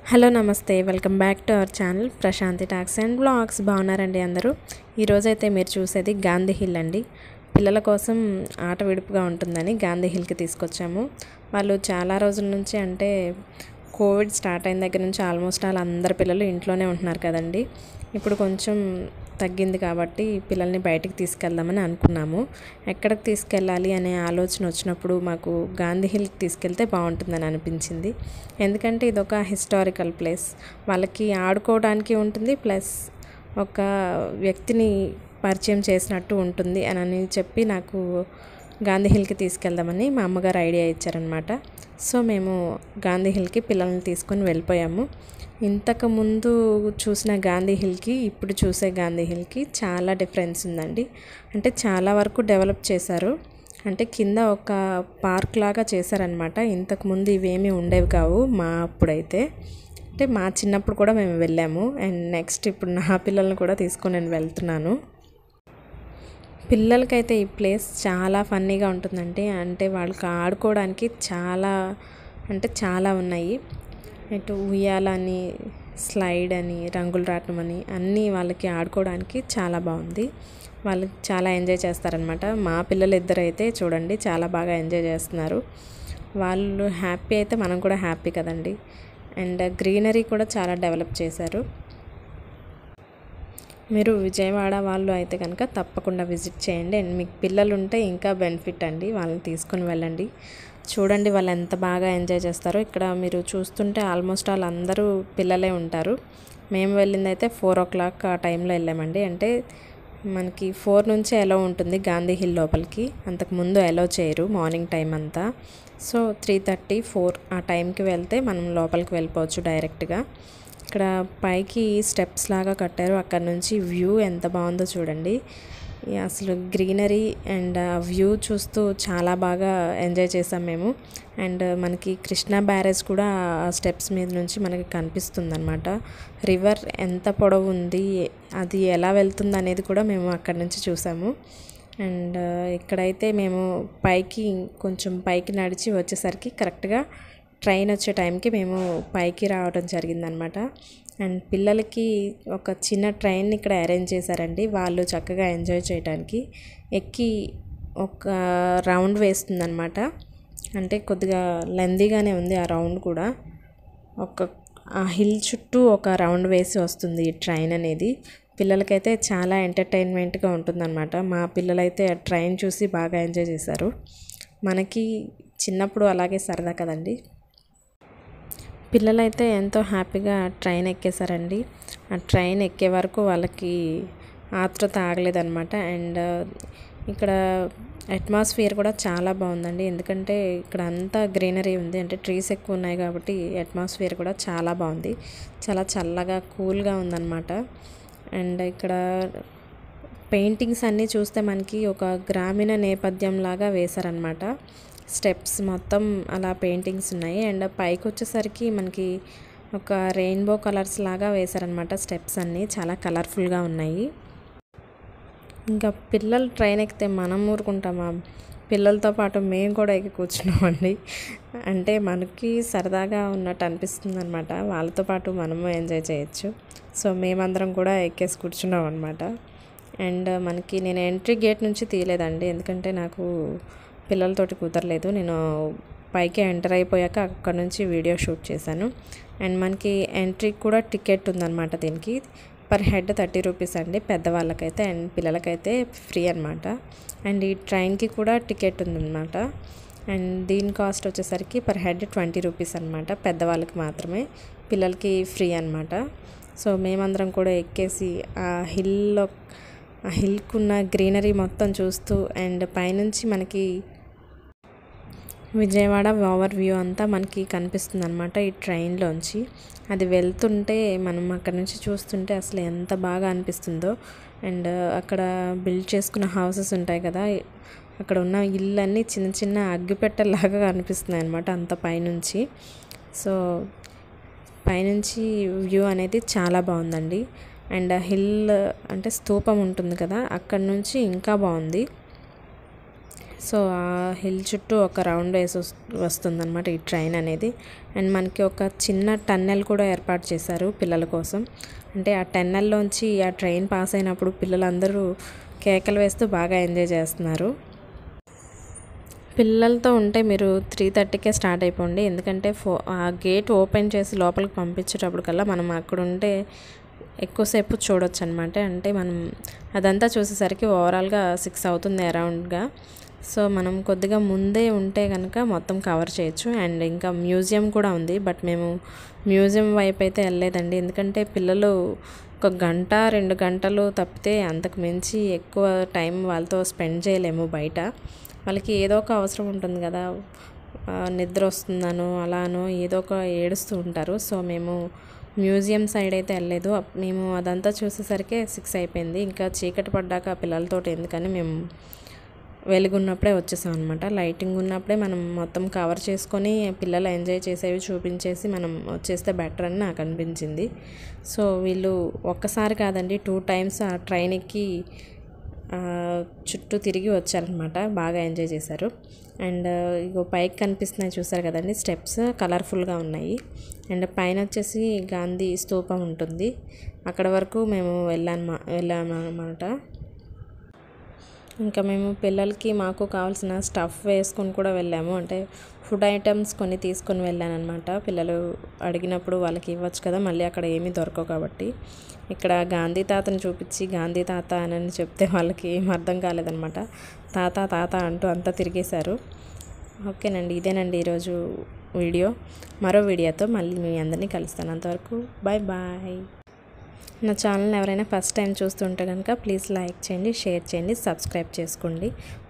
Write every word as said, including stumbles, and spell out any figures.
Hello నమస్తే welcome back to our channel Prashanthi talks and blogs. బాగున్నారండి అందరూ. ఈరోజైతే మీరు చూసేది గాంధీ హిల్ అండి. పిల్లల కోసం ఆట విడుపుగా ఉంటుందని గాంధీ హిల్కి తీసుకొచ్చాము. వాళ్ళు చాలా రోజుల నుంచి అంటే కోవిడ్ స్టార్ట్ అయిన దగ్గర నుంచి ఆల్మోస్ట్ ఆల్ అందరు పిల్లలు ఇంట్లోనే ఉంటున్నారు కదండి. ఇప్పుడు కొంచెం తగ్గింది కాబట్టి పిల్లల్ని బయటికి తీసుకెళ్దామని అనుకున్నాము. ఎక్కడికి తీసుకెళ్ళాలి అనే ఆలోచన వచ్చినప్పుడు మాకు గాంధీ హిల్కి తీసుకెళ్తే బాగుంటుందని అనిపించింది. ఎందుకంటే ఇదొక హిస్టారికల్ ప్లేస్, వాళ్ళకి ఆడుకోవడానికి ఉంటుంది, ప్లస్ ఒక వ్యక్తిని పరిచయం చేసినట్టు ఉంటుంది అని చెప్పి నాకు గాంధీ హిల్కి తీసుకెళ్దామని మా అమ్మగారు ఐడియా ఇచ్చారనమాట. సో మేము గాంధీ హిల్కి పిల్లల్ని తీసుకొని వెళ్ళిపోయాము. ఇంతకుముందు చూసిన గాంధీ హిల్కి ఇప్పుడు చూసే గాంధీ హిల్కి చాలా డిఫరెన్స్ ఉందండి. అంటే చాలా వరకు డెవలప్ చేశారు. అంటే కింద ఒక పార్క్ లాగా చేశారనమాట. ఇంతకుముందు ఇవేమీ ఉండేవి కావు మా అప్పుడైతే. అంటే మా చిన్నప్పుడు కూడా మేము వెళ్ళాము. అండ్ నెక్స్ట్ ఇప్పుడు నా పిల్లల్ని కూడా తీసుకొని నేను వెళ్తున్నాను. పిల్లలకైతే ఈ ప్లేస్ చాలా ఫన్నీగా ఉంటుందండి. అంటే వాళ్ళకి ఆడుకోవడానికి చాలా అంటే చాలా ఉన్నాయి. ఇటు ఉయ్యాలని, స్లైడ్ అని, రంగుల రాట్నం అని అన్నీ వాళ్ళకి ఆడుకోవడానికి చాలా బాగుంది. వాళ్ళు చాలా ఎంజాయ్ చేస్తారనమాట. మా పిల్లలు ఇద్దరు అయితే చూడండి చాలా బాగా ఎంజాయ్ చేస్తున్నారు. వాళ్ళు హ్యాపీ అయితే మనం కూడా హ్యాపీ కదండి. అండ్ గ్రీనరీ కూడా చాలా డెవలప్ చేశారు. మీరు విజయవాడ వాళ్ళు అయితే కనుక తప్పకుండా విజిట్ చేయండి. అండ్ మీకు పిల్లలు ఉంటే ఇంకా బెనిఫిట్ అండి, వాళ్ళని తీసుకొని వెళ్ళండి. చూడండి వాళ్ళు ఎంత బాగా ఎంజాయ్ చేస్తారో. ఇక్కడ మీరు చూస్తుంటే ఆల్మోస్ట్ ఆల్ అందరూ పిల్లలే ఉంటారు. మేము వెళ్ళింది అయితే ఫోర్ ఓ క్లాక్ ఆ టైంలో వెళ్ళామండి. అంటే మనకి ఫోర్ నుంచి ఎలో ఉంటుంది గాంధీ హిల్ లోపలికి, అంతకుముందు ఎలో చేయరు మార్నింగ్ టైం అంతా. సో త్రీ థర్టీ ఫోర్ ఆ టైంకి వెళ్తే మనం లోపలికి వెళ్ళిపోవచ్చు డైరెక్ట్గా. ఇక్కడ పైకి స్టెప్స్ లాగా కట్టారు. అక్కడ నుంచి వ్యూ ఎంత బాగుందో చూడండి. అసలు గ్రీనరీ అండ్ వ్యూ చూస్తూ చాలా బాగా ఎంజాయ్ చేసాం మేము. అండ్ మనకి కృష్ణా బ్యారేజ్ కూడా ఆ స్టెప్స్ మీద నుంచి మనకి కనిపిస్తుంది అనమాట. రివర్ ఎంత పొడవు ఉంది, అది ఎలా వెళ్తుంది అనేది కూడా మేము అక్కడ నుంచి చూసాము. అండ్ ఇక్కడైతే మేము పైకి కొంచెం పైకి నడిచి వచ్చేసరికి కరెక్ట్గా ట్రైన్ వచ్చే టైంకి మేము పైకి రావడం జరిగిందనమాట. అండ్ పిల్లలకి ఒక చిన్న ట్రైన్ ఇక్కడ అరేంజ్ చేశారండి. వాళ్ళు చక్కగా ఎంజాయ్ చేయడానికి ఎక్కి ఒక రౌండ్ వేస్తుందన్నమాట. అంటే కొద్దిగా లెందీగానే ఉంది ఆ రౌండ్ కూడా. ఒక ఆ హిల్ చుట్టూ ఒక రౌండ్ వేసి వస్తుంది ఈ ట్రైన్ అనేది. పిల్లలకైతే చాలా ఎంటర్టైన్మెంట్గా ఉంటుందన్నమాట. మా పిల్లలైతే ఆ ట్రైన్ చూసి బాగా ఎంజాయ్ చేశారు. మనకి చిన్నప్పుడు అలాగే సరదా కదండి. పిల్లలైతే ఎంతో హ్యాపీగా ట్రైన్ ఎక్కేశారండి. ఆ ట్రైన్ ఎక్కే వరకు వాళ్ళకి ఆతృత ఆగలేదన్నమాట. అండ్ ఇక్కడ అట్మాస్ఫియర్ కూడా చాలా బాగుందండి. ఎందుకంటే ఇక్కడ అంతా గ్రీనరీ ఉంది, అంటే ట్రీస్ ఎక్కువ ఉన్నాయి కాబట్టి అట్మాస్ఫియర్ కూడా చాలా బాగుంది. చాలా చల్లగా కూల్గా ఉందన్నమాట. అండ్ ఇక్కడ పెయింటింగ్స్ అన్నీ చూస్తే మనకి ఒక గ్రామీణ నేపథ్యం లాగా వేశారనమాట. స్టెప్స్ మొత్తం అలా పెయింటింగ్స్ ఉన్నాయి. అండ్ పైకి వచ్చేసరికి మనకి ఒక రెయిన్బో కలర్స్ లాగా వేశారనమాట. స్టెప్స్ అన్నీ చాలా కలర్ఫుల్గా ఉన్నాయి. ఇంకా పిల్లలు ట్రైన్ ఎక్కితే మనం ఊరుకుంటామా, పిల్లలతో పాటు మేము కూడా ఎక్కి కూర్చున్నామండి. అంటే మనకి సరదాగా ఉన్నట్టు అనిపిస్తుంది అనమాట. వాళ్ళతో పాటు మనము ఎంజాయ్ చేయొచ్చు. సో మేమందరం కూడా ఎక్కేసి కూర్చున్నాం అనమాట. అండ్ మనకి నేను ఎంట్రీ గేట్ నుంచి తీయలేదండి, ఎందుకంటే నాకు పిల్లలతోటి కుదరలేదు. నేను పైకి ఎంటర్ అయిపోయాక అక్కడ నుంచి వీడియో షూట్ చేశాను. అండ్ మనకి ఎంట్రీకి కూడా టికెట్ ఉందన్నమాట. దీనికి పర్ హెడ్ థర్టీ రూపీస్ అండి పెద్దవాళ్ళకైతే, అండ్ పిల్లలకైతే ఫ్రీ అనమాట. అండ్ ఈ ట్రైన్కి కూడా టికెట్ ఉందన్నమాట. అండ్ దీని కాస్ట్ వచ్చేసరికి పర్ హెడ్ ట్వంటీ రూపీస్ అనమాట. పెద్దవాళ్ళకి మాత్రమే, పిల్లలకి ఫ్రీ అనమాట. సో మేమందరం కూడా ఎక్కేసి ఆ హిల్లో ఆ హిల్కున్న గ్రీనరీ మొత్తం చూస్తూ అండ్ పైనుంచి మనకి విజయవాడ ఓవర్ వ్యూ అంతా మనకి కనిపిస్తుంది అనమాట ఈ ట్రైన్లోంచి. అది వెళ్తుంటే మనం అక్కడ నుంచి చూస్తుంటే అసలు ఎంత బాగా అనిపిస్తుందో. అండ్ అక్కడ బిల్డ్ చేసుకున్న హౌసెస్ ఉంటాయి కదా, అక్కడ ఉన్న ఇళ్ళన్నీ చిన్న చిన్న అగ్గిపెట్టెలాగా కనిపిస్తున్నాయి అనమాట అంత పైనుంచి. సో పైనుంచి వ్యూ అనేది చాలా బాగుందండి. అండ్ హిల్ అంటే స్తూపం ఉంటుంది కదా, అక్కడ నుంచి ఇంకా బాగుంది. సో ఆ హిల్ చుట్టూ ఒక రౌండ్ వేసి వస్తుంది అనమాట ఈ ట్రైన్ అనేది. అండ్ మనకి ఒక చిన్న టన్నెల్ కూడా ఏర్పాటు చేశారు పిల్లల కోసం. అంటే ఆ టన్నెల్లోంచి ఆ ట్రైన్ పాస్ అయినప్పుడు పిల్లలందరూ కేకలు వేస్తూ బాగా ఎంజాయ్ చేస్తున్నారు. పిల్లలతో ఉంటే మీరు త్రీ థర్టీకే స్టార్ట్ అయిపోండి, ఎందుకంటే ఫో ఆ గేట్ ఓపెన్ చేసి లోపలికి పంపించేటప్పుడు కల్లా మనం అక్కడ ఉంటే ఎక్కువసేపు చూడొచ్చు అనమాట. అంటే మనం అదంతా చూసేసరికి ఓవరాల్గా సిక్స్ అవుతుంది అరౌండ్గా. సో మనం కొద్దిగా ముందే ఉంటే కనుక మొత్తం కవర్ చేయొచ్చు. అండ్ ఇంకా మ్యూజియం కూడా ఉంది, బట్ మేము మ్యూజియం వైపు అయితే వెళ్ళలేదండి, ఎందుకంటే పిల్లలు ఒక గంట రెండు గంటలు తప్పితే అంతకు మించి ఎక్కువ టైం వాళ్ళతో స్పెండ్ చేయలేము బయట. వాళ్ళకి ఏదో ఒక అవసరం ఉంటుంది కదా, నిద్ర వస్తుందనో అలానో ఏదో ఒక ఏడుస్తూ ఉంటారు. సో మేము మ్యూజియం సైడ్ అయితే వెళ్ళలేదు. మేము అదంతా చూసేసరికి సిక్స్ అయిపోయింది. ఇంకా చీకటి పడ్డాక పిల్లలతో ఎందుకని మేము వెలుగున్నప్పుడే వచ్చేసాం అనమాట. లైటింగ్ ఉన్నప్పుడే మనం మొత్తం కవర్ చేసుకొని పిల్లలు ఎంజాయ్ చేసేవి చూపించేసి మనం వచ్చేస్తే బెటర్ అని నాకు అనిపించింది. సో వీళ్ళు ఒక్కసారి కాదండి, టూ టైమ్స్ ఆ ట్రైన్ ఎక్కి చుట్టూ తిరిగి వచ్చారనమాట. బాగా ఎంజాయ్ చేశారు. అండ్ ఇగో పైకి కనిపిస్తున్నాయి చూసారు కదండి, స్టెప్స్ కలర్ఫుల్గా ఉన్నాయి. అండ్ పైన వచ్చేసి గాంధీ స్తూపం ఉంటుంది, అక్కడ వరకు మేము వెళ్ళాను వెళ్ళాము అనమాట. ఇంకా మేము పిల్లలకి మాకు కావాల్సిన స్టఫ్ వేసుకొని కూడా వెళ్ళాము. అంటే ఫుడ్ ఐటమ్స్ కొన్ని తీసుకొని వెళ్ళాను అనమాట. పిల్లలు అడిగినప్పుడు వాళ్ళకి ఇవ్వచ్చు కదా, మళ్ళీ అక్కడ ఏమీ దొరకవు కాబట్టి. ఇక్కడ గాంధీ తాతను చూపించి గాంధీ తాత అని చెప్తే వాళ్ళకి ఏం అర్థం కాలేదనమాట. తాత తాత అంటూ అంతా తిరిగేశారు. ఓకేనండి, ఇదేనండి ఈరోజు వీడియో. మరో వీడియోతో మళ్ళీ మీ అందరినీ కలుస్తాను. అంతవరకు బాయ్ బాయ్. నా ఛానల్ని ఎవరైనా ఫస్ట్ టైం చూస్తుంటే కనుక ప్లీజ్ లైక్ చేయండి, షేర్ చేయండి, సబ్స్క్రైబ్ చేసుకోండి.